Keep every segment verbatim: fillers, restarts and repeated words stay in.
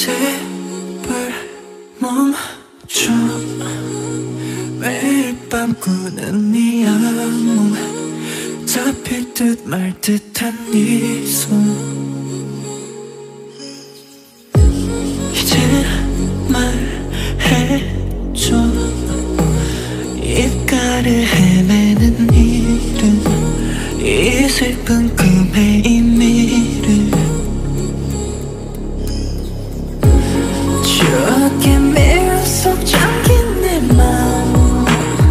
제발 멈춰. 매일 밤 꾸는 네 악몽, 잡힐 듯 말 듯한 네 손. 이제 말해줘. 입가를 헤매는 이름, 이 슬픈 꿈의 의미를. 추억의 미로 속 잠긴 내 마음,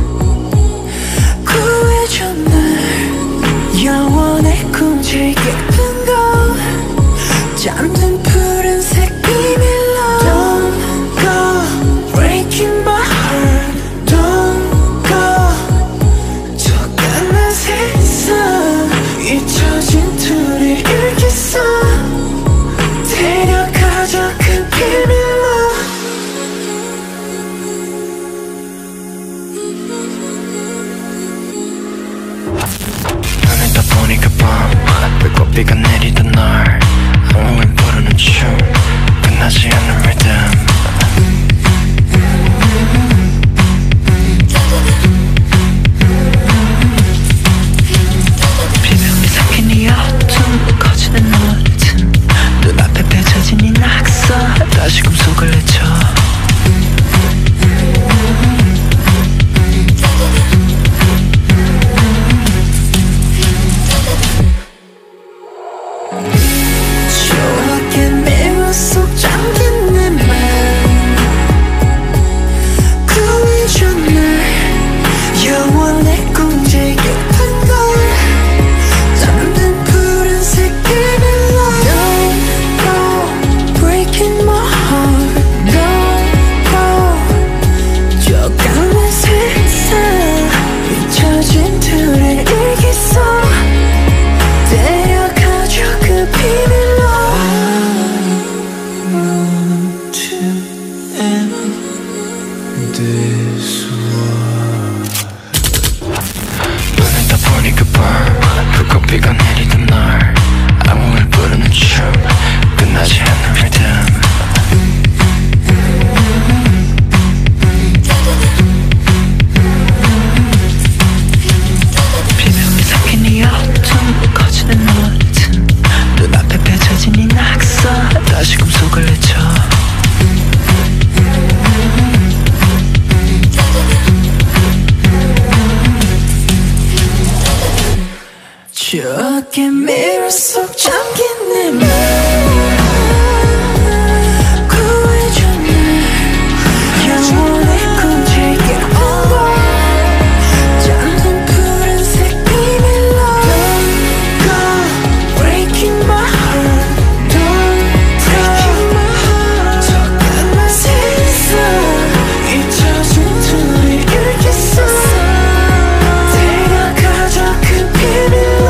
구해줘 날. 영원의 꿈질 깊은 곳, 잠든 푸른색 비밀로. Don't go breaking my heart, don't go. 저 까만 세상 잊혀진 둘이 일기서 데려가줘 그 비밀로. 눈을 떠보니까 밤 불꽃비가 내리던 날, 악몽을 부르는 춤, 끝나지 않는 리듬. 비명이 섞인 이 어둠, 커지는 너의 눈앞에 펼쳐진 이 낙서, 다시 꿈속을 내쳐. 추억의 미로 속 잠긴 내 맘, 구해줘 날. 영원의 꿈질 깊은 곳, 잠든 푸른색 비밀로. Don't go breaking my heart, don't go. 저 까만 세상 잊혀진 둘의 일기서 데려가줘 그 비밀로. I want to end this war. 눈을 떠보니까 밤 불꽃비가 내리던 날, 악몽을 부르는 춤, 끝나지 않는 리듬. 비명이 섞인 이 어둠, 커지는 너의 눈앞에 펼쳐진 이 낙서, 다시 꿈속을 내쳐. 추억의 미로 속 잠긴 내 맘, 구해줘 날. 영원의 꿈질 깊은 곳, 잠든 푸른색 비밀로. Don't go breaking my heart, don't breaking my heart. 저 까만 세상 잊혀진 둘이 일기서 데려가줘 그 비밀로.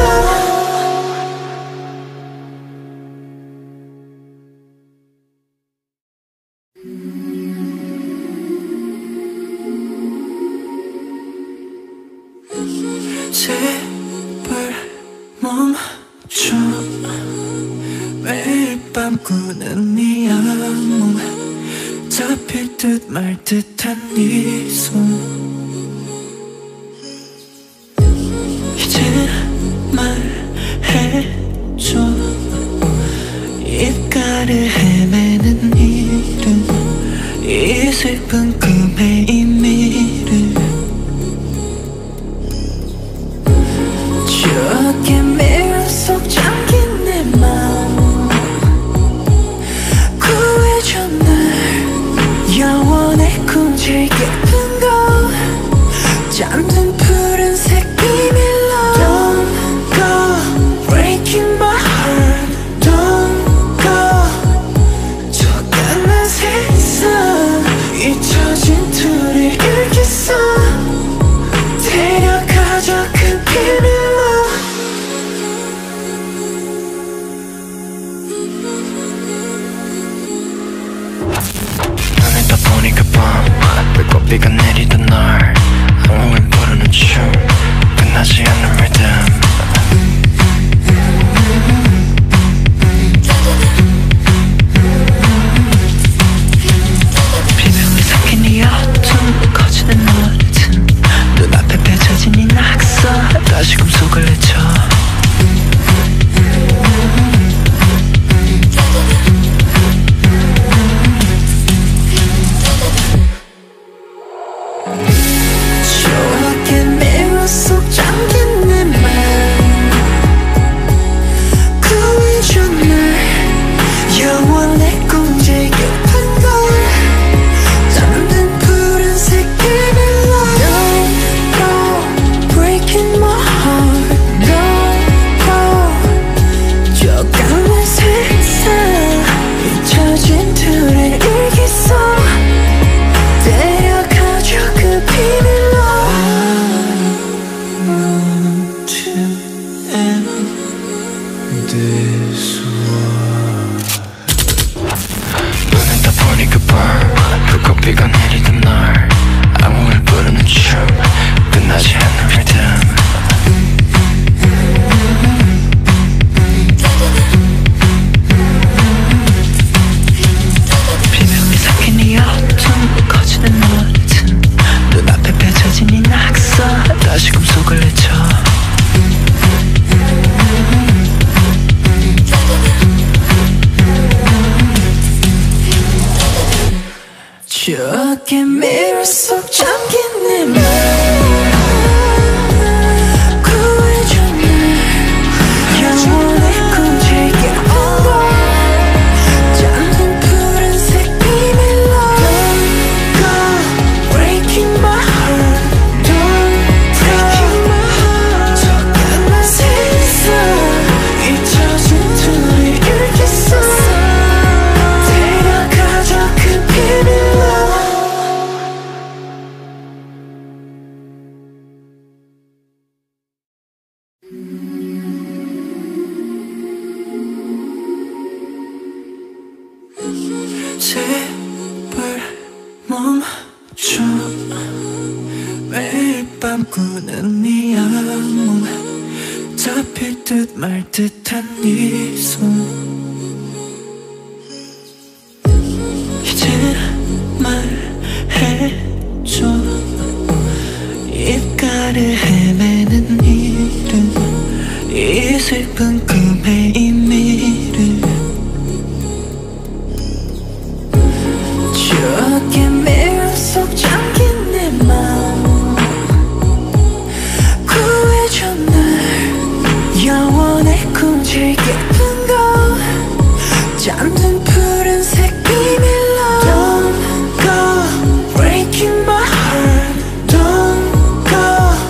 제발 멈춰. 매일 밤 꾸는 네 악몽, 잡힐 듯 말 듯한 네 손. 이제 말해줘. 입가를 헤매는 이름, 이 슬픈 꿈의 의미를. 추억의 미로 속 잠긴 내 마음, 구해줘 날. 영원의 꿈질 깊은 곳, 잠든 푸른색 비밀로. Don't go breaking my heart, don't go. 저 까만 세상 잊혀진 둘이 일기서 데려가줘 그 비밀로. 다시 꿈속을 내쳐 추억의 미로 속 잠긴 내 맘 구해줘 날 영원의 꿈질 깊은 걸 잠든 푸른색 비밀로 Don't go breaking my heart Don't go 좁아간 세상 잊혀진 둘의 일기속 데려가줘 그 비밀로 I want to end this war 눈을 떠보니 그 밤 불꽃비가 내리던 날 악몽을 부르는 춤 끝나지 않는 리듬 비명이 섞인 이 어둠 거치는 너같은 눈앞에 펼쳐진 이 낙서 다시 꿈속을 내쳐 추억의 미로 속 잠긴 내 맘 구해줘 날 영원의 꿈질 깊은 걸 잠든 푸른색 비밀로 Don't go breaking my heart Don't breaking my heart 좁아간 세상 잊혀진 둘의 일기속 데려가줘 그 비밀로 제발 멈춰 매일 밤 꾸는 네 악몽 잡힐 듯 말 듯한 네 손 이제 말해줘 입가를 헤매는 이름 이 슬픈 꿈의 의미를 추억의 미로 속 잠긴 내 맘 구해줘 날 영원의 꿈질 깊은 걸 잠든 푸른색 비밀로 Don't go breaking my heart Don't go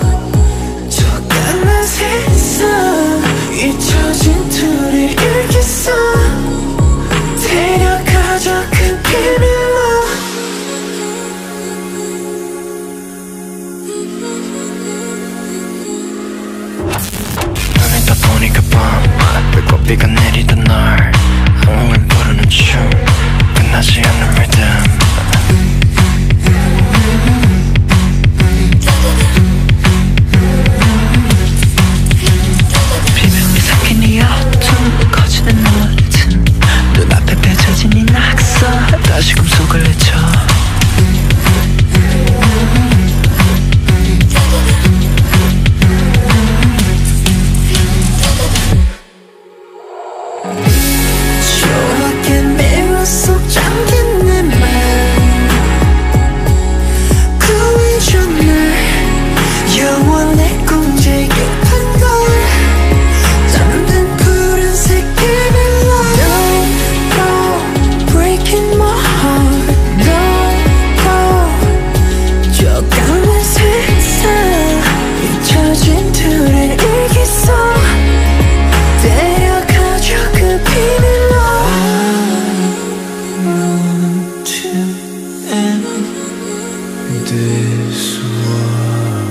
좁아간 세상 잊혀진 둘의 일기속 데려가줘 그 비밀로 눈을 떠보니 그 밤 불꽃비가 내리던 날 악몽을 부르는 춤 끝나지 않는 리듬 비명이 섞인 이 어둠 거치는 너같은 눈앞에 펼쳐진 이 낙서 다시 꿈속을 내쳐 추억의 미로 속 잠긴 내 맘 구해줘 날 영원의 꿈질 깊은 걸 잠든 푸른색 비밀로 Don't go breaking my heart Don't go 좁아간 세상 잊혀진 둘의 일기속 데려가줘 그 비밀로 I want to end this war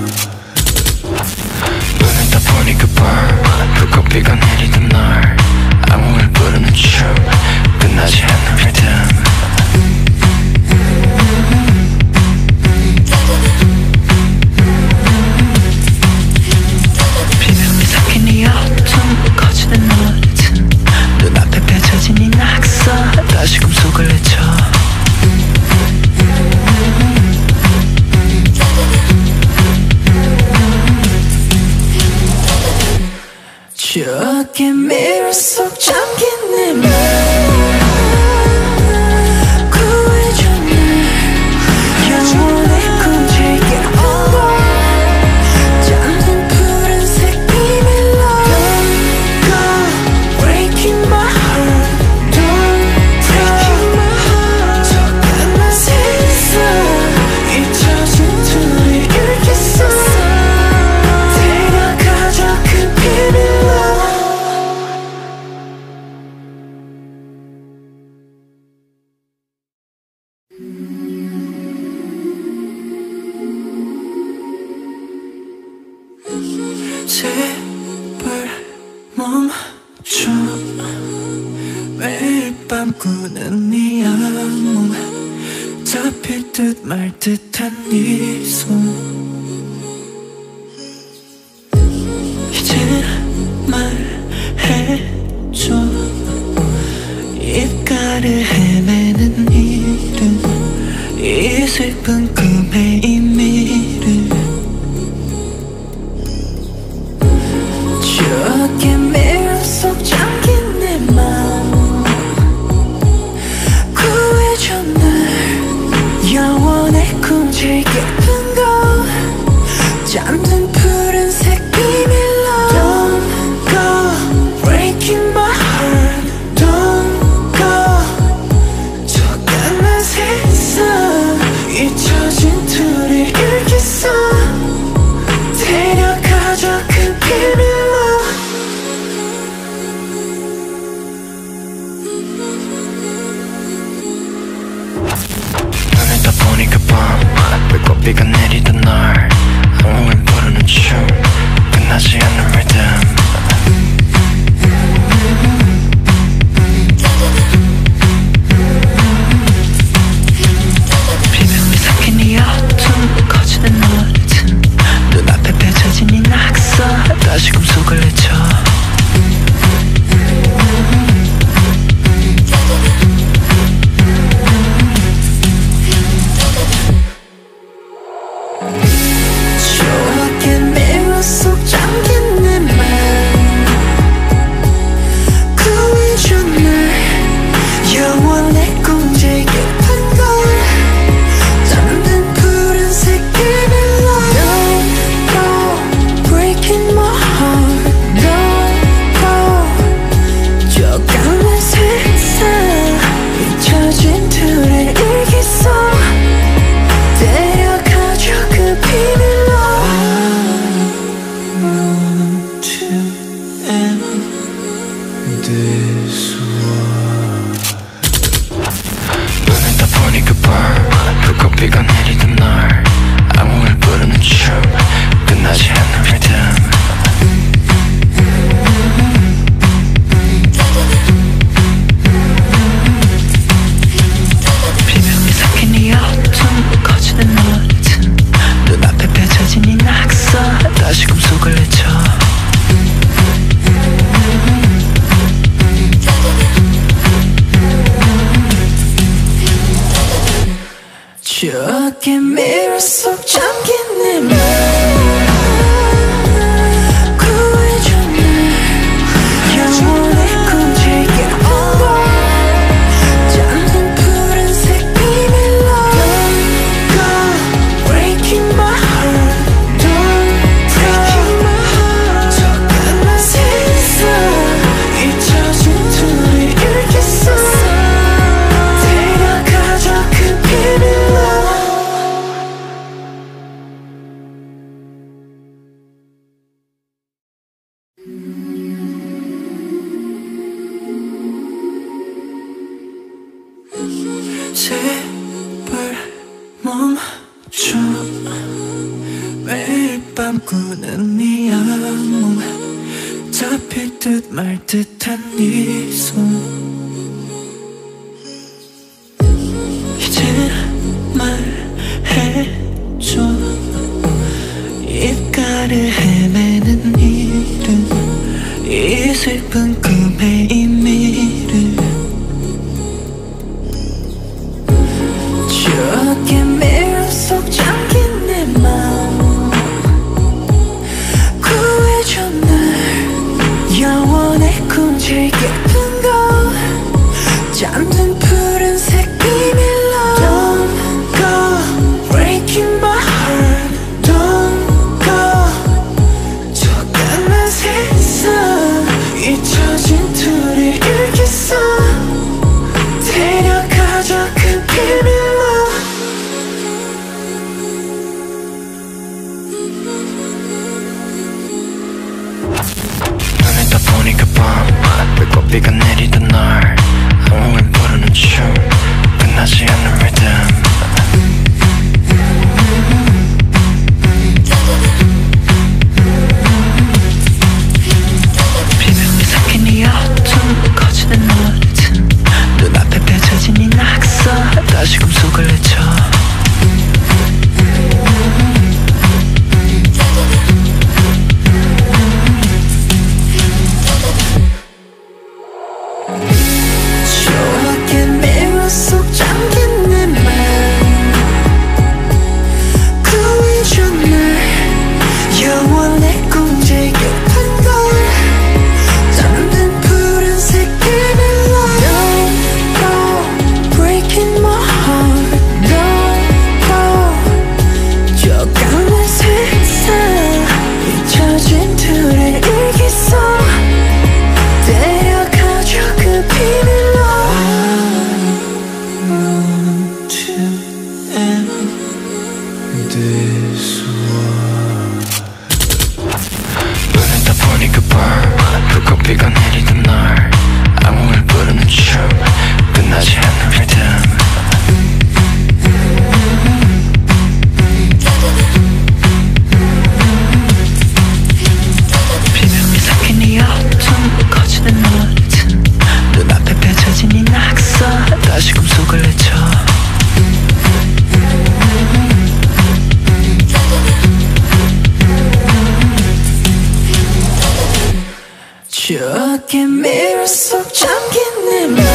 눈을 떠보니 그 밤 불꽃비가 내리던 날 악몽을 부르는 춤 끝나지 않는 리듬 비명이 섞인 이 어둠 거치는 너같은 눈앞에 펼쳐진 이 낙서 다시 꿈속을 내쳐 추억의 미로 속 잠긴 내 맘 구해줘 날 영원의 꿈질게 오고 잠든 푸른색 비밀로 Don't go breaking my heart Don't breaking my heart 저 끝난 세상 잊혀진 둘이 읽겠어 데려가줘 그 비밀로 제발 멈춰 매일 밤 꾸는 네 악몽 잡힐 듯 말 듯한 네 손 이제 말해줘 입가를 헤매는 이름 이 슬픈 꿈의 의미를 추억의 미로 속 잠긴 내 맘 구해줘 날 영원의 꿈질 깊은 곳 잠든 푸른색 비밀로 Don't go breaking my heart Don't go 저 끝난 세상 잊혀진 둘이 읽겠어 데려가줘 그 비밀로 눈을 떠보니 그 밤 불꽃비가 내리던 날 악몽을 부르는 춤 끝나지 않는 리듬 비명이 섞인 이 어둠 거치는 너같은 눈앞에 펼쳐진 이 낙서 다시 꿈속을 내쳐 추억의 미로 속 잠긴 내 맘 구해줘 날 영원의 꿈질 깊은 곳 잠든 푸른색 비밀로 Don't go breaking my heart Don't go 저 까만 세상 잊혀진 둘을 읽겠어 데려가줘 그 비밀로 I want to end this war 눈을 떠보니 그 밤 불꽃비가 내리던 날 악몽을 부르는 춤 끝나지 않는 리듬 비명이 섞인 이 어둠 거치는 너같은 눈앞에 펼쳐진 이 낙서 다시 꿈속을 내쳐 추억의 미로 속 잠긴 내 맘 구해줘 날 영원의 꿈질 깊은 곳 잠든 푸른색 비밀로 Don't go breaking my heart Don't breaking my heart 저 끝난 세상 잊혀진 둘이 읽겠어 데려가줘 그 비밀로 제발 멈춰 매일 밤 꾸는 네 악몽 잡힐 듯 말 듯한 네 손 이제 말해줘 입가를 헤매는 이름 이 슬픈 꿈의 의미를 추억의 미로 속 잠긴 내 맘 구해줘 날 세상 잊혀진 둘이 일기서 데려가줘 그 비밀로 눈을 떠보니 그 밤 불꽃비가 내리던 날 아웅을 부르는 춤 끝나지 않는 리듬 비명이 섞인 이 어둠 거치는 너같은 눈앞에 펼쳐진 이 낙서 다시 꿈속을 내쳐 조각의 미로 속 잠긴 내 맘 구해줘 날 영원의 꿈질 깊은 걸 잠든 푸른색 비밀로 Don't go breaking my heart Don't go 좁아난 세상 잊혀진 둘의 일기소 데려가줘 그 비밀로 I want to end this war 눈을 떠보니 그 밤 불꽃비가 내리던 날 아웅을 부르는 춤 끝나지 않는 리듬 비명이 섞인 이 어둠 거치는 너같은 눈앞에 펼쳐진 이 낙서 다시 꿈속을 내쳐 추억의 미로 속 잠긴 내 맘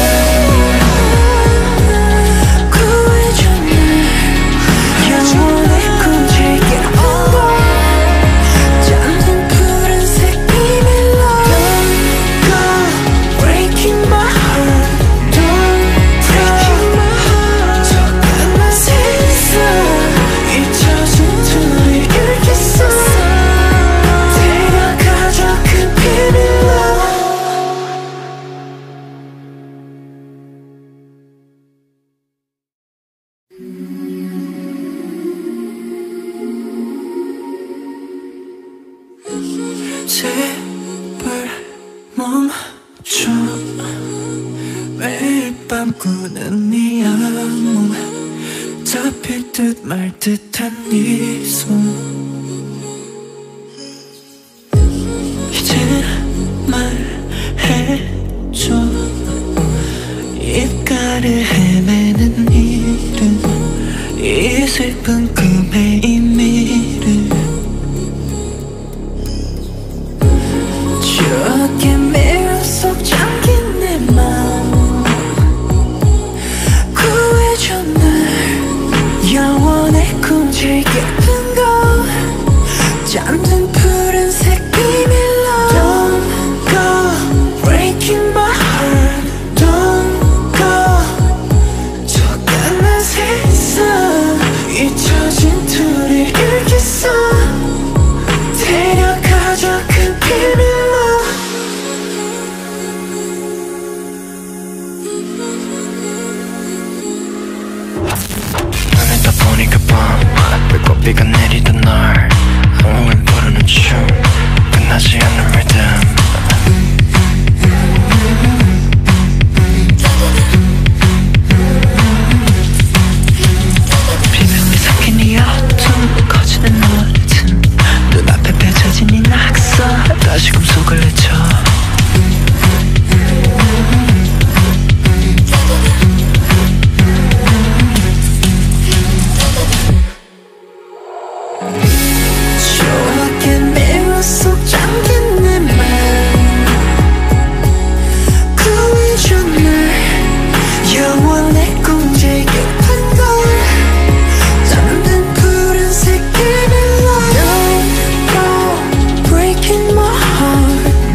구해줘 날 영원의 꿈질 깊은 걸 잠든 푸른색 비밀로 Don't go breaking my heart Don't breaking my heart 좁아난 세상 잊혀진 둘이 일기소 데려가줘 그 비밀로 제발 멈춰 매일 밤 꾸는 네 악몽 잡힐 듯 말 듯한 네 손 이제 말해줘 입가를 헤매는 이름 이 슬픈 꿈의 의미를 추억의 미로 속 잠긴 내 맘 구해줘 날 영원의 꿈질 깊은 걸 잠든 푸른색 비밀로 Don't go breaking my heart Don't go 좁아난 세상 잊혀진 둘이 일기소 데려가줘 그 비밀로 눈을 떠보니 그 밤 불꽃비가 내리던 날 아웅을 부르는 춤 끝나지 않는 리듬 비명이 섞인 이 어둠 거치는 너같은 눈앞에 펼쳐진 이 낙서 다시 꿈속을 내쳐 추억의 미로 속 잠긴 내 맘 구해줘 날 영원의 꿈질 깊은 걸 잠든 푸른색 비밀로 Don't go breaking my heart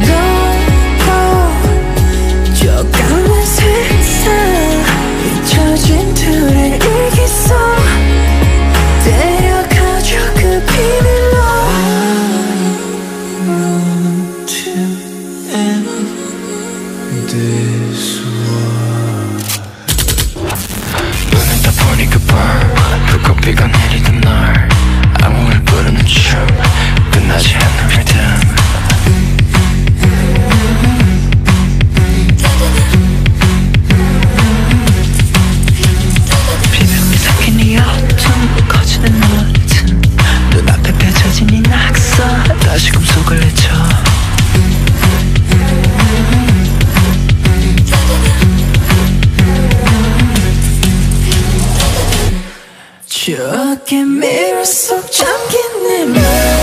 추억의 미로 속 잠긴 내 맘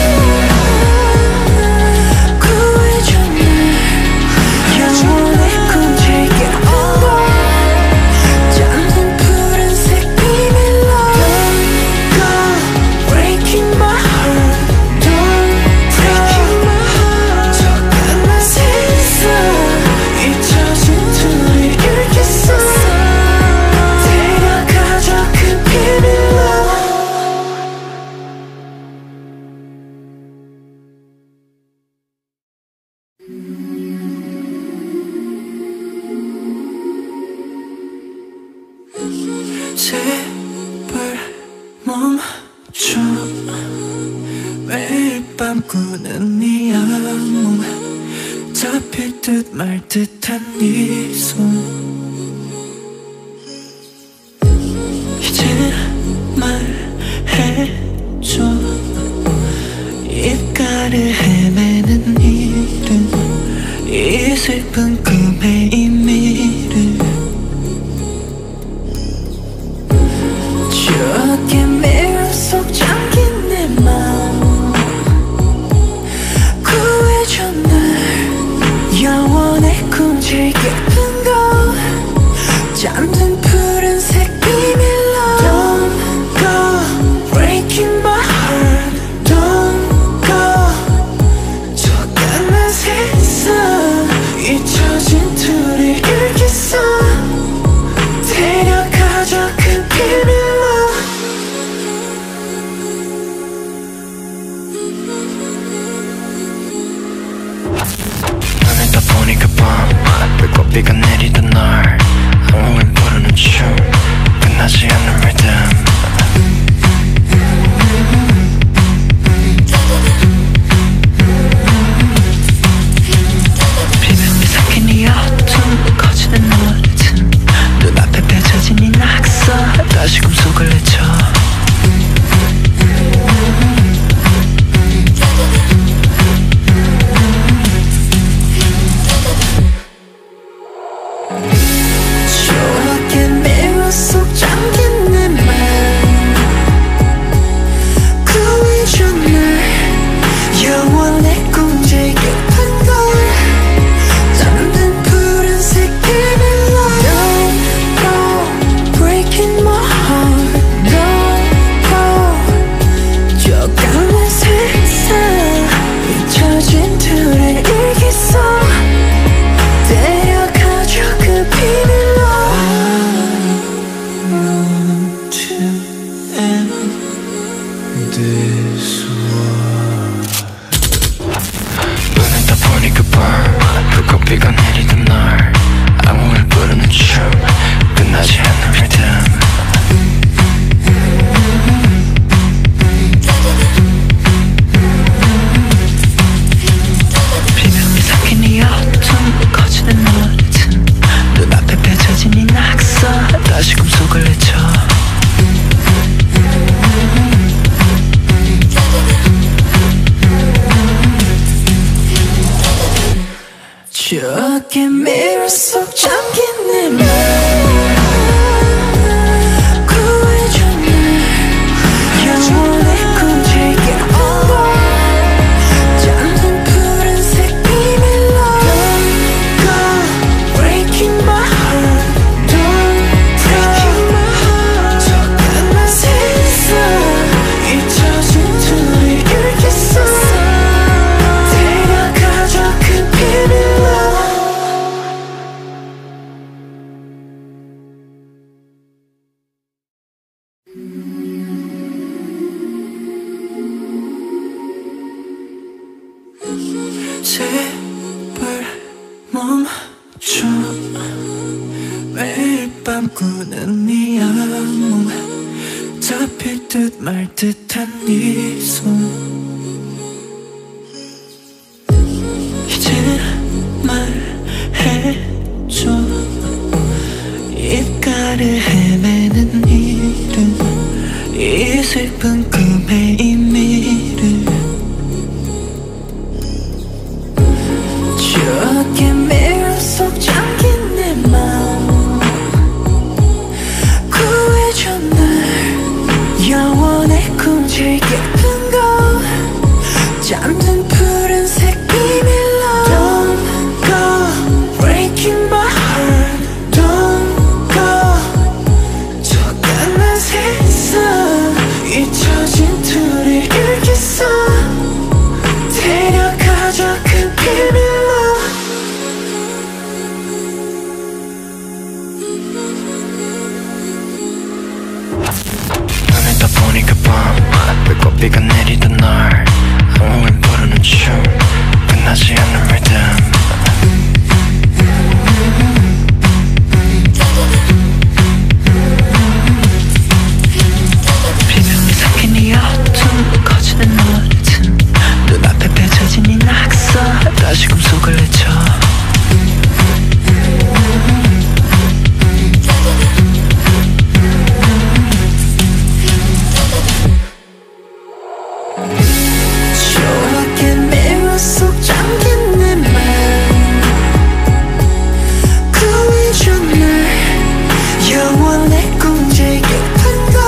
구해줘 날 영원의 꿈질게 온걸 잠든 푸른색 비밀로 Don't go breaking my heart Don't breaking my heart 저 끝난 세상 잊혀진 둘이 읽겠어 데려가줘 그 비밀로 제발 멈춰 매일 밤 꾸는 네 악몽 잡힐 듯 말 듯한 네 손 이제 말해줘 입가를 헤매는 이름 이 슬픈 꿈의 의미를 추억의 미로 속 잠긴 내 맘 구해줘 날 영원의 꿈질 깊은 곳 잠든 푸른색 비밀로 Don't go breaking my heart Don't go 저 끝난 세상 잊혀진 둘이 읽겠어 데려가줘 그 비밀로 눈을 떠보니까 밤 불꽃비가 내리던 날 악몽을 부르는 춤 끝나지 않는 리듬 비명이 섞인 이 어둠 거치는 너같은 눈앞에 펼쳐진 이 낙서 다시 꿈속을 내쳐 추억의 미로 속 잠긴 내 맘 구해줘 날 영원의 꿈질 깊은 곳 잠든 푸른색 비밀로 Don't go breaking my heart Don't go 저 까만 세상 잊혀진 둘의 일기속 데려가줘 그 비밀로 I want to end this war 눈을 떠보니까 밤 불꽃비가 내리던 날 악몽을 부르는 춤 끝나지 않는 리듬 비명이 섞인 이 어둠 거치는 너같은 눈앞에 펼쳐진 이 낙서 다시 꿈속을 내쳐 추억의 미로 속 잠긴 내 맘 구해줘 날 영원의 꿈질 깊은 곳 잠든 푸른색 비밀로 Don't go breaking my heart Don't breaking my heart 저 끝난 세상 잊혀진 둘이 읽겠어 데려가줘 그 비밀로 제발 멈춰 매일 밤 꾸는 네 악몽 잡힐 듯 말 듯한 네 손 이제 말해줘 입가를 헤매는 이름 이 슬픈 꿈의 의미를 추억의 미로 속 잠긴 내 맘 구해줘 날 영원의 비밀로 눈을 떠보니까 밤 불꽃비가 내리던 날 아웅을 부르는 춤 끝나지 않는 리듬 비명이 섞인 이 어둠 거치는 너같은 눈앞에 펼쳐진 이 낙서 다시 꿈속을 내쳐 조각의 미로 속 잠긴 내 맘 구해줘 날 영원의 꿈질 깊은 걸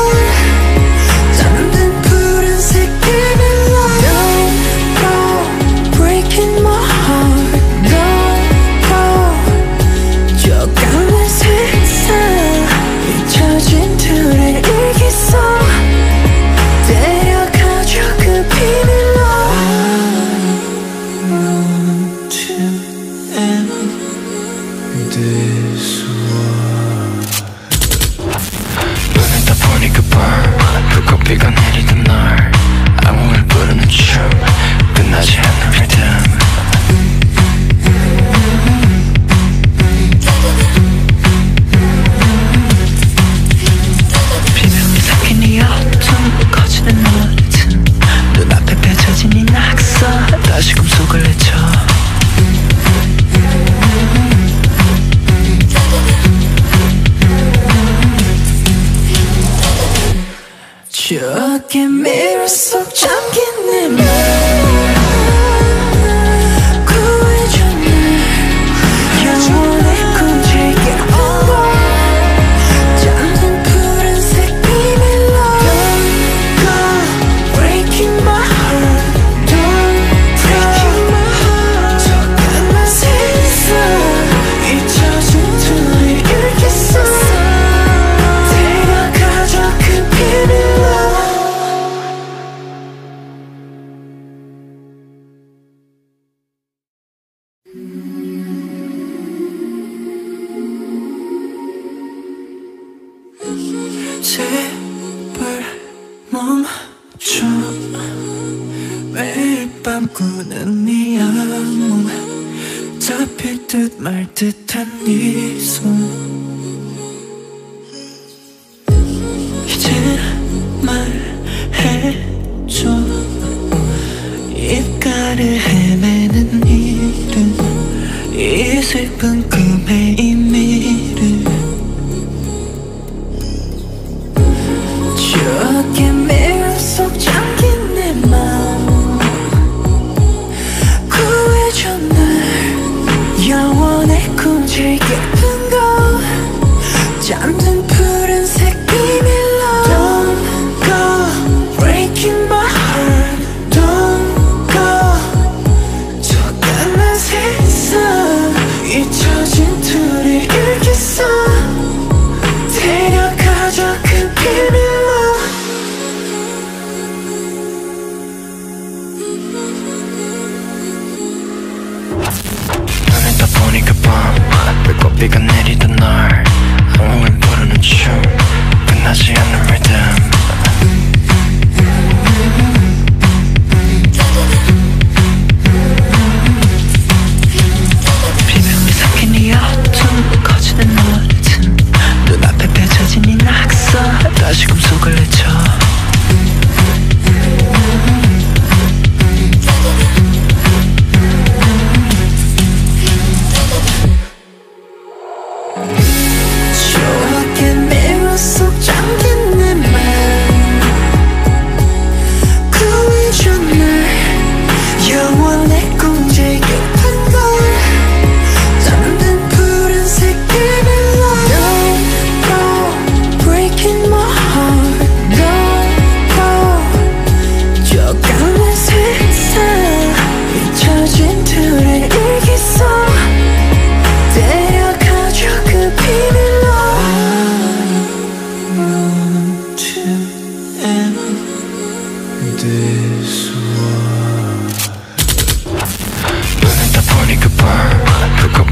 잠든 푸른색 비밀로 Don't go breaking my heart Don't go 좁아진 세상 잊혀진 둘의 일기속 데려가줘 그 비밀로 I want to end this war 눈을 떠보니까 밤 불꽃비가 내리던 날 아웅을 부르는 춤 끝나지 않는 리듬 비명이 섞인 이 어둠 거치는 너같은 눈앞에 펼쳐진 이 낙서 다시 꿈속을 내쳐 추억의 미로 속 잠긴 내 맘 구해줘 날 영원의 꿈질 깊은 곳 잠든 푸른색 비밀로 Don't go breaking my heart Don't breaking my heart 좁아진 세상 잊혀진 둘의 일기속 데려가줘 그 비밀로 제발 멈춰 매일 밤 꾸는 네 악몽 잡힐 듯 말 듯한 네 손 이제 말해줘 입가를 헤매는 이름 이 슬픈 꿈의 의미를 추억의 미로 속 잠긴 내 맘 구해줘 날 영원의 꿈질 깊은 곳 잠든 푸른색 비밀로 Don't go breaking my heart Don't go 좁아진 세상 잊혀진 둘의 일기속 데려가줘 그 비밀로 눈을 떠보니까 밤 불꽃비가 내리던 날 아웅을 부르는 춤 끝나지 않는 리듬 비명이 섞인 이 어둠 거치는 너같은 눈앞에 펼쳐진 이 낙서 다시 꿈속을 내쳐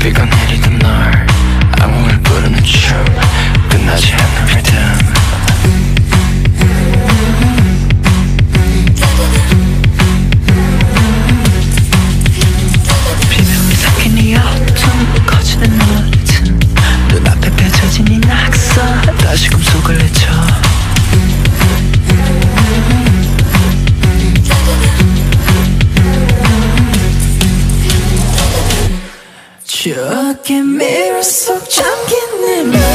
비가 내리던 날 악몽을 부르는 춤 끝나지 않는 리듬 비명이 섞인 이 어둠 거치는 너같은 눈앞에 펼쳐진 이 낙서 다시 꿈속을 내쳐 추억의 미러 속 잠긴 내 맘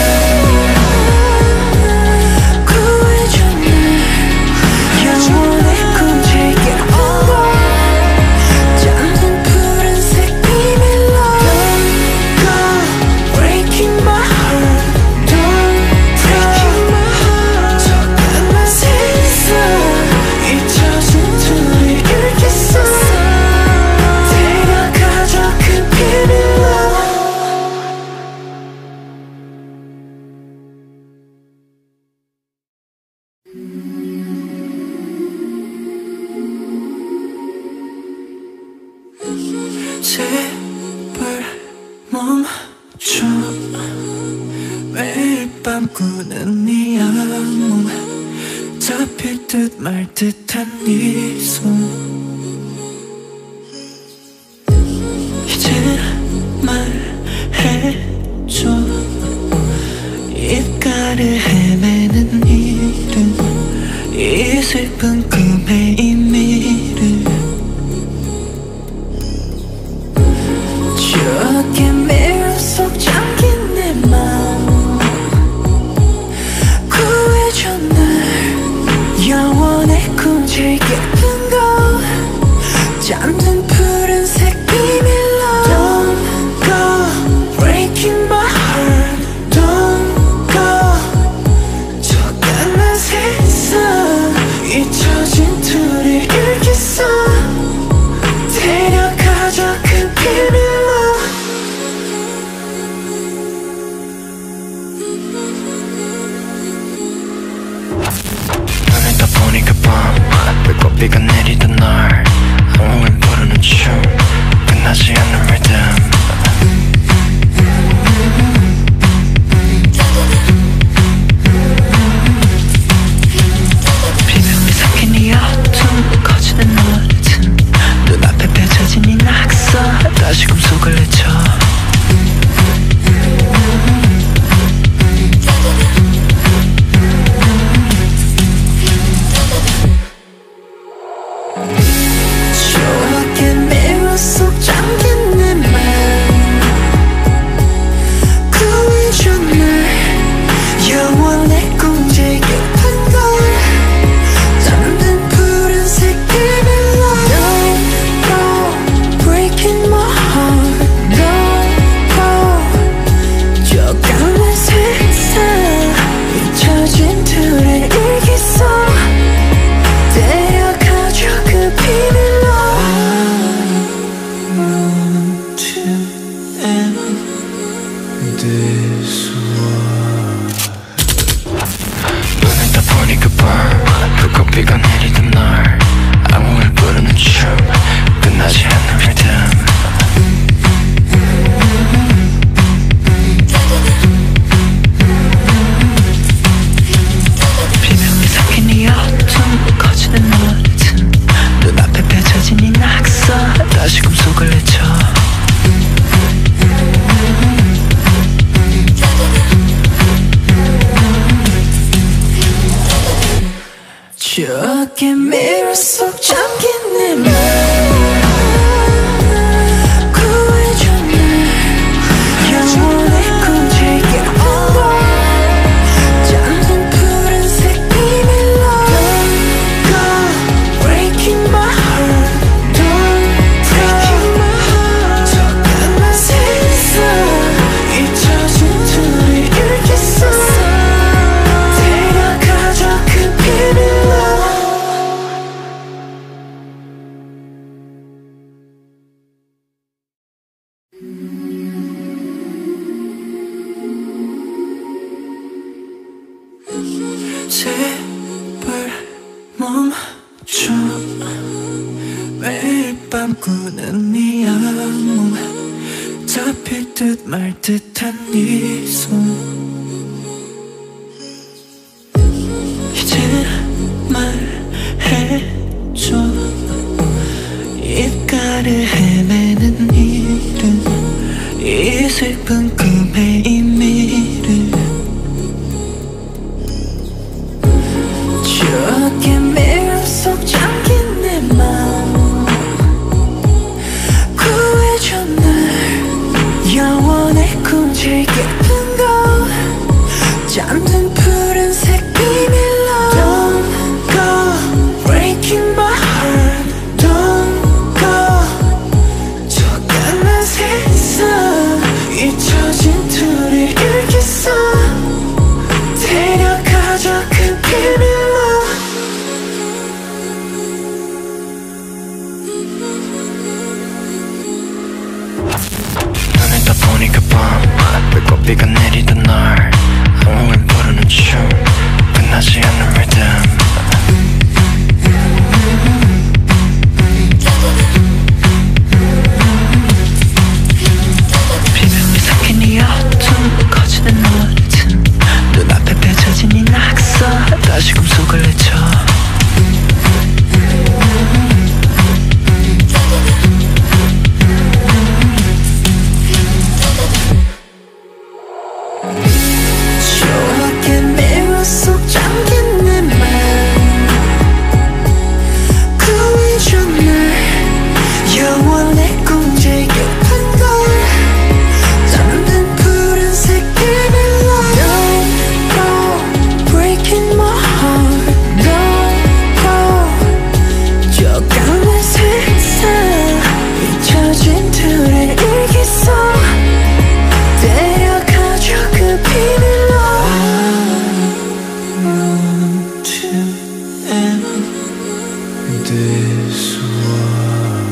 구해줘 날 영원의 꿈질게 온걸 잠든 푸른색 비밀로 Don't go breaking my heart Don't breaking my heart 저 끝난 세상 잊혀진 둘이 읽겠어 데려가줘 그 비밀로 제발 멈춰 매일 밤 꾸는 네 악몽 잡힐 듯 말 듯한 네 손 이제 말해줘 입가를 헤매는 이름 이 슬픈 꿈의 의미를 추억의 미러 속 잠긴 내 맘 구해줘 날 영원의 꿈질 깊은 곳 잠든 푸른색 비밀로 Don't go breaking my heart Don't go 저 끝난 세상 잊혀진 둘이 읽겠어 데려가줘 그 비밀로 눈을 떠보니까 밤 불꽃비가 내리던 날 악몽을 부르는 춤 끝나지 않는 리듬 비명이 섞인 이 어둠 거치는 너같은 눈앞에 펼쳐진 이 낙서 다시 꿈속을 내쳐 추억의 미러 속 잠긴 내 맘 구해줘 날 영원의 꿈질 깊은 곳 잠든 푸른색 비밀로 Don't go breaking my heart Don't go 저 끝난 세상 잊혀진 둘을 읽겠어 데려가줘 그 비밀로 I want to end this war 눈을 떠보니까 밤 불꽃비가 내리던 날 악몽을 부르는 춤 끝나지 않는 리듬 비명이 섞인 이 어둠 거치는 너같은 눈앞에 펼쳐진 이 낙서 다시 꿈속을 내쳐 추억의 미러 속 잠긴 내 맘 구해줘 날 영원의 꿈질 깊은 곳 잠든 푸른색 비밀로 Don't go breaking my heart Don't breaking my heart 저 끝난 세상 잊혀진 둘이 읽겠어 데려가줘 그 비밀로 잡힐 듯 말 듯한 네 손 이제 말해줘 입가를 헤매는 일은 이 슬픈 꿈의 의미를 추억의 미로 속 잠긴 내 마음 구해줘 날 영원의 꿈질 깊은 곳 잠든 푸른색 비밀로 Don't go breaking my heart Don't go 저 까만 세상 잊혀진 둘이 일기서 데려가줘 그 비밀로 눈을 떠보니 그 밤 불꽃비가 내리던 날 아웅을 부르는 춤 끝나지 않는 리듬 비명이 섞인 이 어둠 거치는 너같은 눈앞에 펼쳐진 이 낙서 다시 꿈속을 내쳐 추억의 미로 속 잠긴 내 맘 구해줘 날 영원의 꿈질 깊은 곳 잠든 푸른색 비밀로 Don't go breaking my heart Don't go 저 까만 세상 잊혀진 둘의 일기 속 데려가줘 그 비밀로 I want to end this war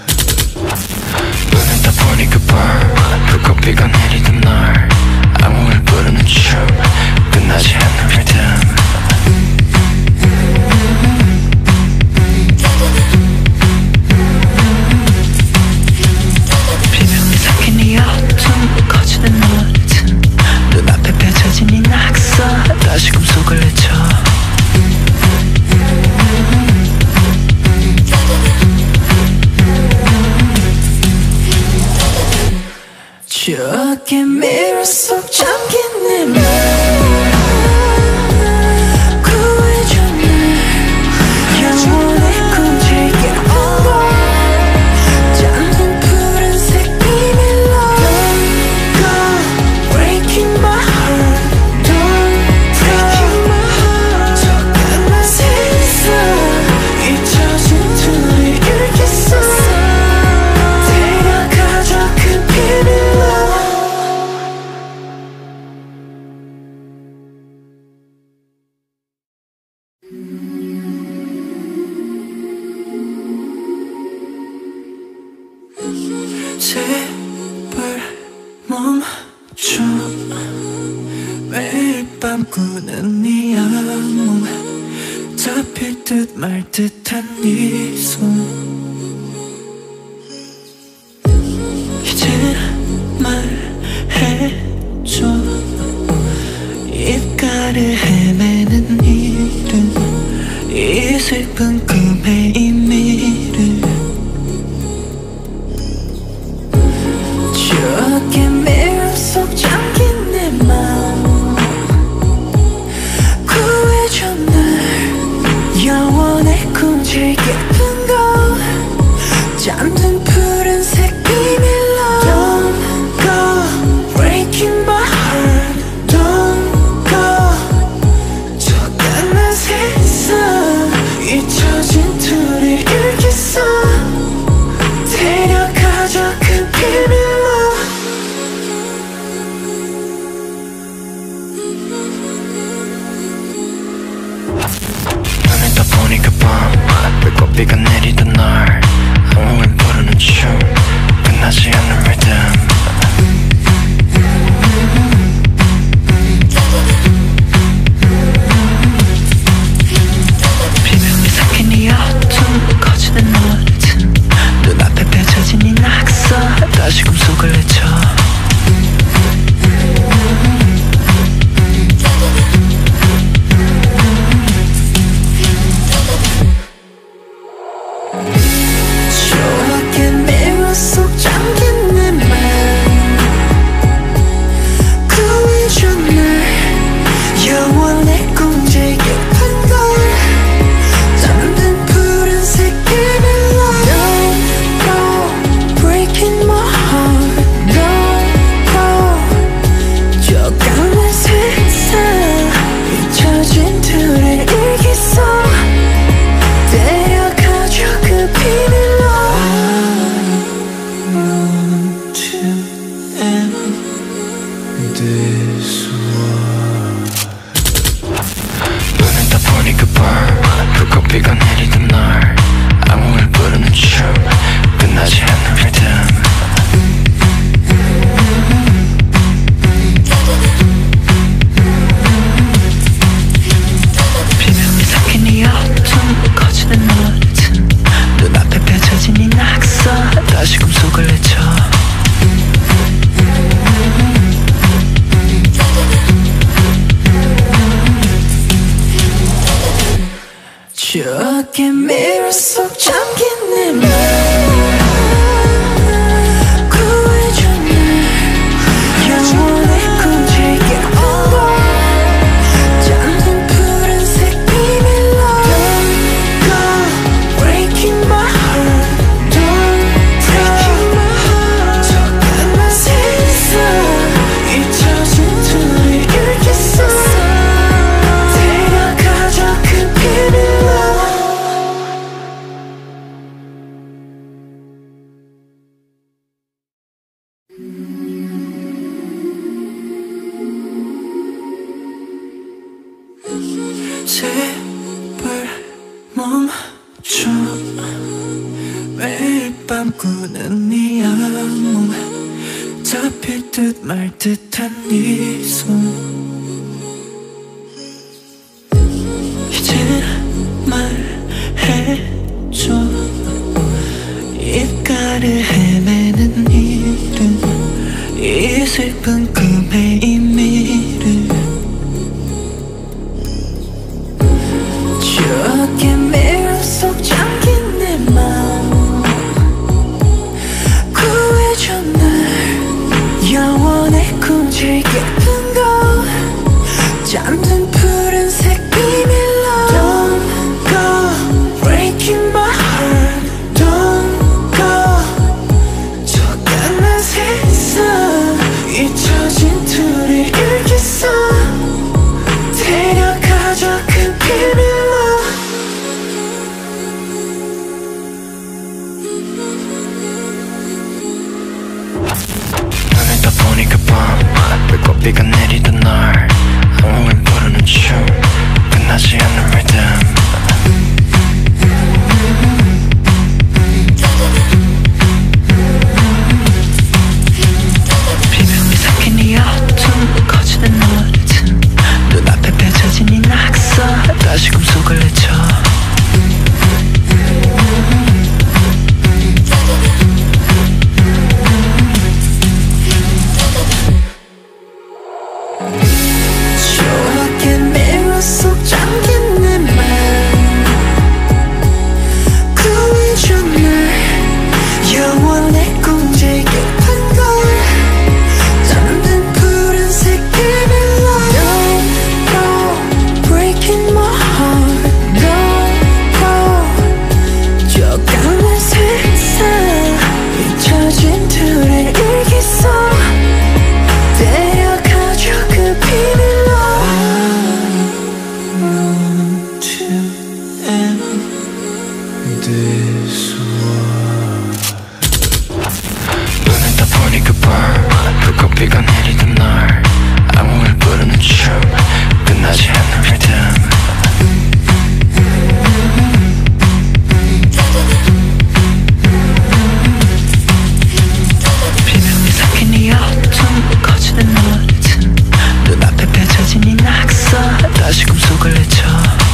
눈을 떠보니 그 밤 불꽃비가 내리던 날 아웅을 부르는 춤 끝나지 않는 리듬 비명이 섞인 이 어둠 거치는 너같은 눈앞에 펼쳐진 이 낙서 다시 꿈속을 내쳐 추억의 미로 속 잠긴 내 맘 구해줘 날 영원의 꿈질 깊은 곳 잠든 푸른색 비밀로 Don't go breaking my heart Don't breaking my heart 저 까만 세상 잊혀진 둘이 일기 속 데려가줘 그 비밀로 제발 멈춰 매일 밤 꾸는 네 악몽 잡힐 듯 말 듯한 네 손 이제 말해줘 입가를 헤매는 일은 이 슬픈 꿈의 의미를 추억의 미로 속 잠긴 내 마음 구해줘 날 영원의 꿈질 깊은 곳 잠든 푸른색 비밀로 Don't go breaking my heart Don't go 저 까만 세상 잊혀진 둘이 일기 속 데려가줘 그 비밀로 눈을 떠보니 그 밤 불꽃비가 내리던 날 아웅을 부르는 춤 끝나지 않는 리듬 비명이 섞인 이 어둠 거치는 너같은 눈앞에 펼쳐진 이 낙서 다시 꿈속을 내쳐 추억의 미로 속 잠긴 내 맘 구해줘 날 영원의 꿈질게 한걸 잠든 푸른색 비밀로 Don't go breaking my heart Don't breaking my heart 저 까만 세상 잊혀진 둘이 일기써 데려가줘 그 비밀로 제발 멈춰 매일 밤 꾸는 네 악몽 잡힐 듯 말 듯한 네 손 이제 말해줘 입가를 헤매는 이름 이 슬픈 꿈의 의미를 추억의 미로 속 잠긴 내 맘 구해줘 날 영원의 꿈질 깊은 곳 잠든 푸른색 비밀로 Don't go breaking my heart Don't go 저 까만 세상 잊혀진 둘이 일기써 데려가줘 그 비밀로 눈을 떠보니까 밤 불꽃비가 내리던 날 아웅을 부르는 춤 끝나지 않는 리듬 비명이 섞인 이 어둠 거치는 너같은 눈앞에 펼쳐진 이 낙서 다시 꿈속을 내쳐 추억의 미로 속 잠긴 내 맘 구해줘 날 영원의 꿈질 깊은 곳 잠든 푸른색 비밀로 Don't go breaking my heart Don't go 저 까만 세상 잊혀진 둘의 일기써 데려가줘 그 비밀로 I want to end this war 눈을 떠보니까 밤 불꽃비가 내리던 날 아웅을 부르는 춤 끝나지 않는 리듬 비명이 섞인 이 어둠 거치는 너같은 눈앞에 펼쳐진 이 낙서 다시 꿈속을 내쳐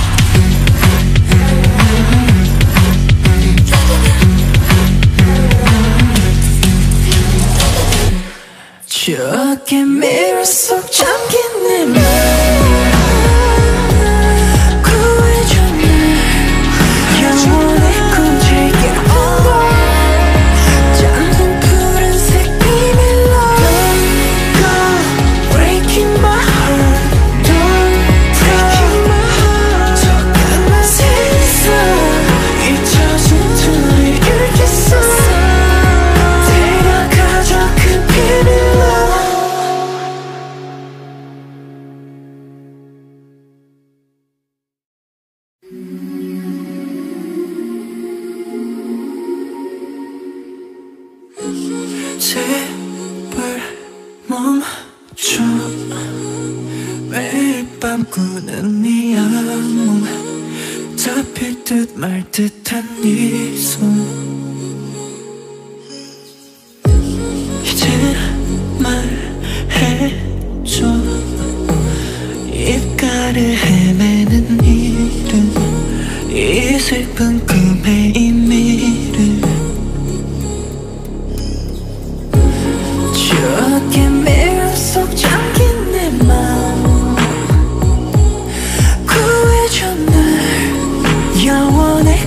추억의 미로 속 잠긴 내 맘 구해줘 날 영원의 꿈질 깊은 곳 잠든 푸른색 비밀로 Don't go breaking my heart Don't breaking my heart 저 까만 세상 잊혀진 둘이 일기써 데려가줘 그 비밀로 제발 멈춰 매일 밤 꾸는 네 악몽 잡힐 듯 말 듯한 네 손 이제 말해줘 입가를 헤매는 이름 이 슬픈 꿈의 의미를 추억의 미로 속 잠긴 내 맘 구해줘 날 영원의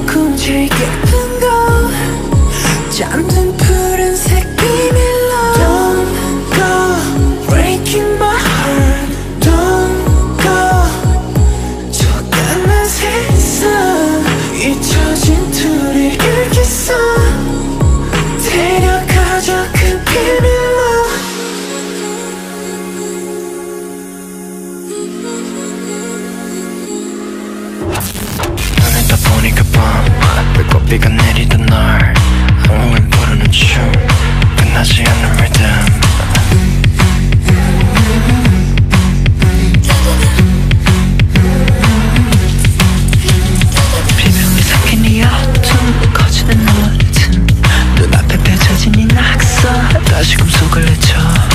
리듬 비명이 섞인 이 어둠 거치는 너같은 눈앞에 펼쳐진 이 낙서 다시 꿈속을 내쳐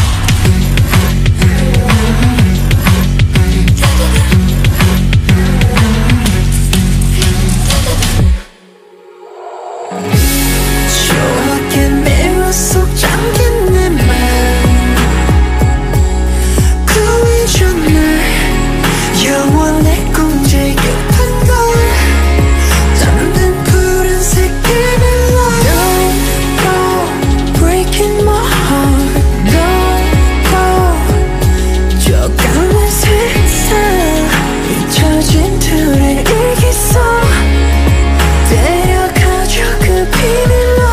추억의 미로 속 잠긴 내 맘 그 이전에 영원의 꿈제 깊은 걸 잠든 푸른색 비밀로 Don't go breaking my heart Don't go 좁아진 세상 잊혀진 틀에 일기소 데려가줘 그 비밀로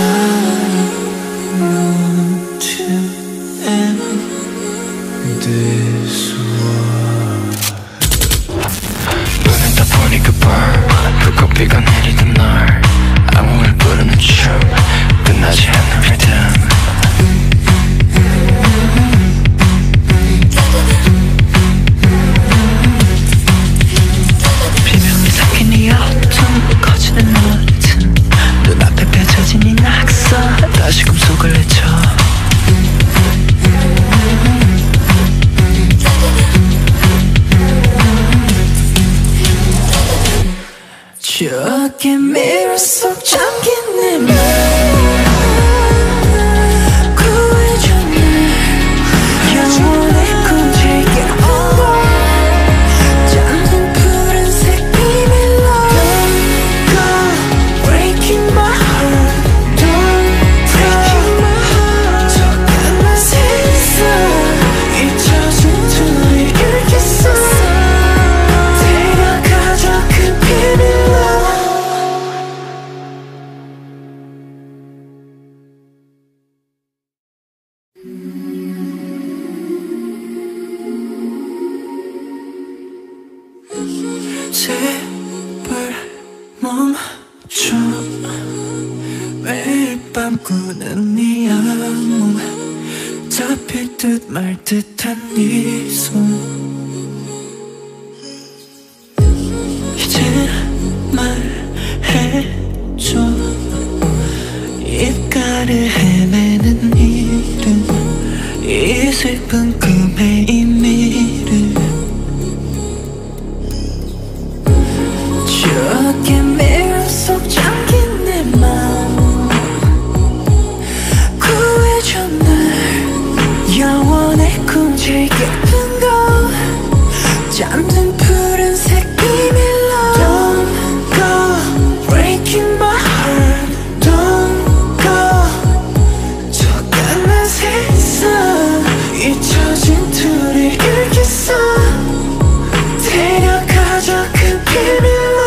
I want to end this war 눈을 떠보니 그 밤 불꽃비가 내리던 날 악몽을 부르는 춤 끝나지 않는 리듬 비명이 섞인 이 어둠 거치는 너같은 눈앞에 펼쳐진 이 낙서 다시 꿈속을 내쳐 추억의 미로 속 잠긴 내 맘 그 이전에 영원의 꿈제 깊은 곳 잠든 푸른색 비밀로 Don't go breaking my heart Don't breaking my heart 좁아진 세상 잊혀진 둘이 일기소 데려가줘 그 비밀로 제발 멈춰 매일 밤 꾸는 네 악몽 잡힐 듯 말 듯한 네 손 이제 말해줘 입가를 헤매는 이름 이 슬픈 꿈의 의미를 추억의 미로 속 잠긴 내 맘 구해줘 날 영원의 꿈제 깊은 곳 잠든 푸른색 비밀로 Don't go breaking my heart Don't go 좁아진 세상 잊혀진 둘이 일기소 데려가줘 그 비밀로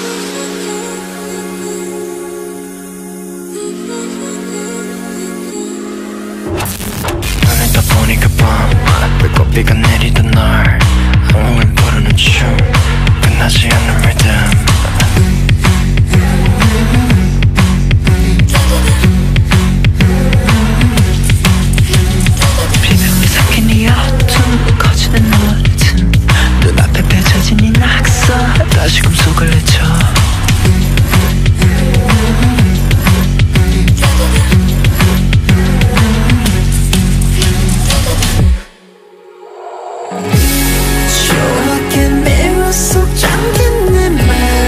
눈을 떠보니 그 밤 불꽃비가 내리던 날 악몽을 부르는 춤 끝나지 않는 리듬 비명이 섞인 이 어둠 거치는 너같은 눈앞에 펼쳐진 이 낙서 다시 꿈속을 내쳐 추억의 미로 속 잠긴 내 맘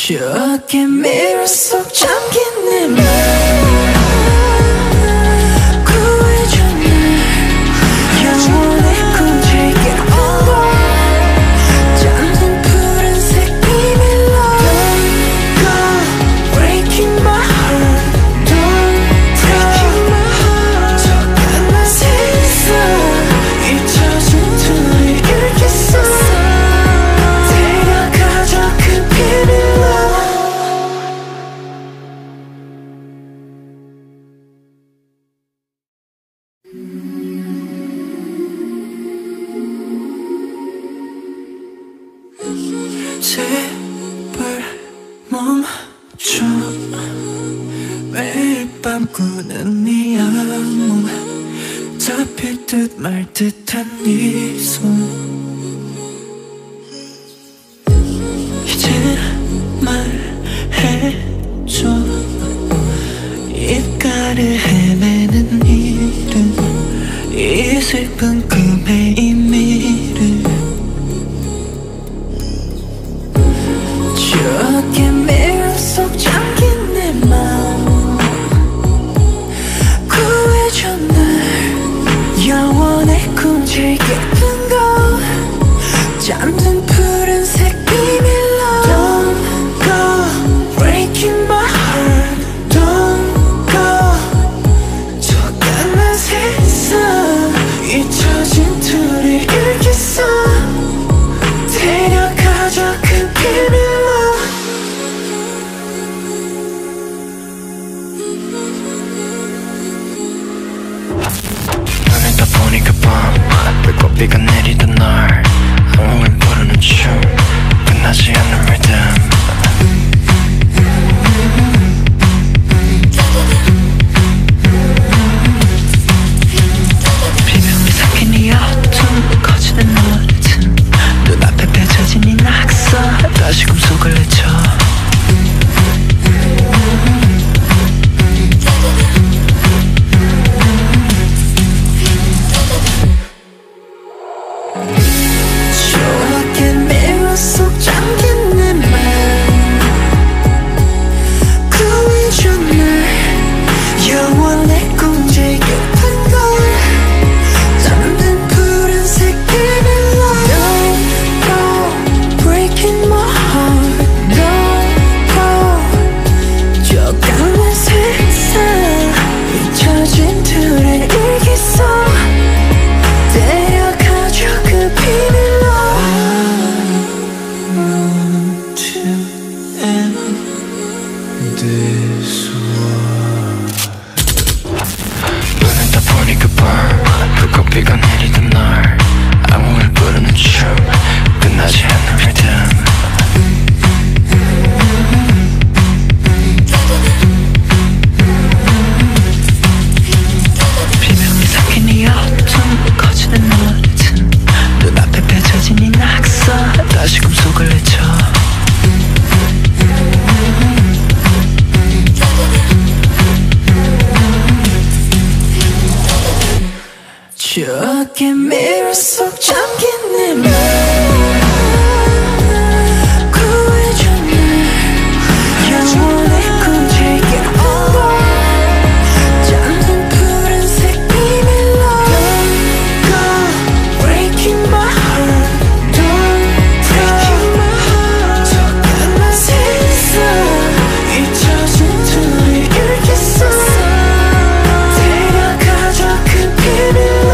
추억의 미로 속 잠긴 내 맘 구해줘 날 영원히 꿈질게 한번 잠든 푸른색 비밀로 Don't go breaking my heart Don't breaking my heart 저 까만 세상 잊혀진 둘이 읽겠어 데려가줘 그 비밀로 제발 멈춰 매일 밤 꾸는 네 악몽 잡힐 듯 말 듯한 네 손 이제 말해줘 입가를 헤매는 이름 이 슬픈 꿈의 의미를 추억의 미로 속 잠긴 내 맘 구해줘 날 영원히 꿈질게 뜬 거 잠든 푸른색 비밀로 Don't go breaking my heart Don't go 저 까만 세상 잊혀진 둘이 읽겠어 데려가줘 그 비밀로 눈을 떠보니까 밤 불꽃비가 내리던 날 아무를 모르는 춤 끝나지 않는 리듬 비명이 섞인 이 어둠 거치는 너같은 눈앞에 펼쳐진 이 낙서 다시 꿈속을 내쳐 추억의 미로 속 잠긴 내 맘 구해줘 날 영원히 꿈질게 한 걸 잠든 푸른색 비밀로 Don't go breaking my heart Don't go 저 까만 세상 잊혀진 둘의 일기소 데려가줘 그 비밀로 I want to end this war 눈을 떠보니까 밤 불꽃비가 내리던 날 아무를 부르는 춤 끝나지 않는 리듬 비명이 섞인 이 어둠 거치는 너같은 눈앞에 펼쳐진 이 낙서 다시 꿈속을 내쳐 추억의 미로 속 잠긴 내 맘 구해줘 날 영원히 꿈질게 한 걸 잠든 푸른색 비밀로 Don't go breaking my heart Don't breaking my heart 저 까만 세상 잊혀진 둘이 읽겠어 데려가줘 그 비밀로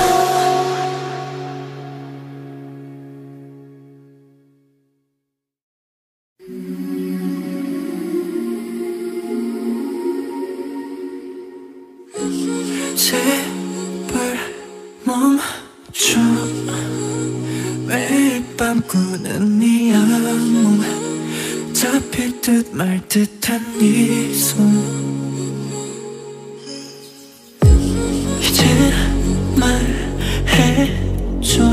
제발 멈춰 매일 밤 꾸는 네 악몽 잡힐 듯 말 듯한 네 손 이제 말해줘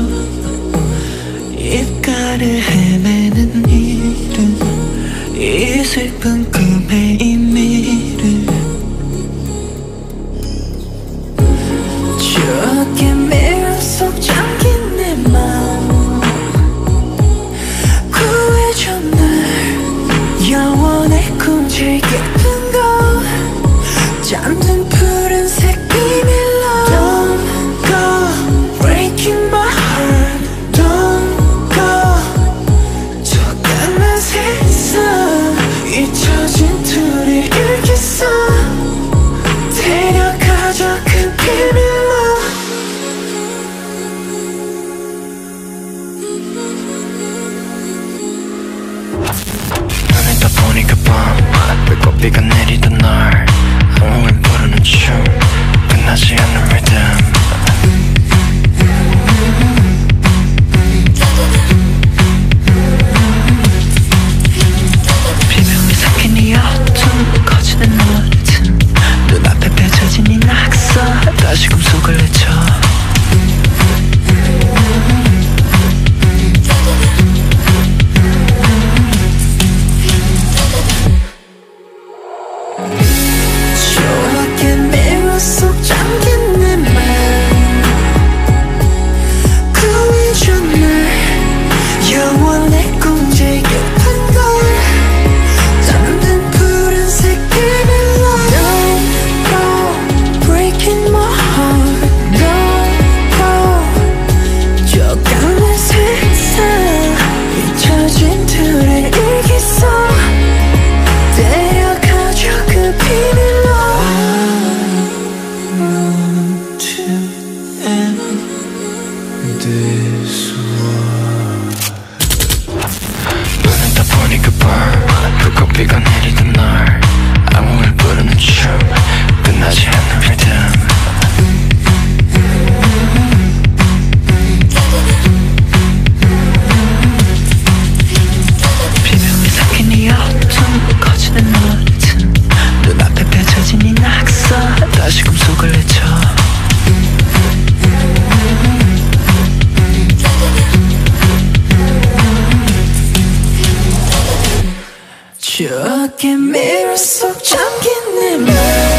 입가를 헤매는 이름 이 슬픈 꿈의 의미를 추억의 미로 속 잠긴 내 맘 구해줘 날 비가 내리던 날 아웅을 부르는 춤 끝나지 않는 리듬 비명이 섞인 이 어둠 거치는 너같은 눈앞에 펼쳐진 이 낙서 다시금 속을 내쳐 추억의 미로 속 잠긴 내 맘 그 위전을 영원의 꿈질 급한 걸 잠든 푸른색 비밀로 Don't go breaking my heart Don't go 좁아가는 세상 잊혀진 둘의 일기속 데려가줘 그 비밀로 I want to end this war 눈을 떠보니 그 밤 붉은 비가 내리던 날 아웅을 부르는 춤 끝나지 않는 리듬 비명이 섞인 이 어둠 거치는 너같은 눈앞에 펼쳐진 이 낙서 다시금 속을 내쳐 추억의 미로 속 잠긴 내 맘